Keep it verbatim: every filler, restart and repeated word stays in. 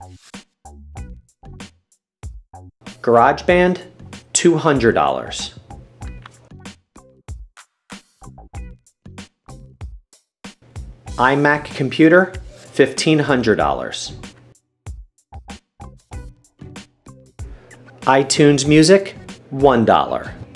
GarageBand, two hundred dollars. iMac computer, fifteen hundred dollars. iTunes Music, one dollar.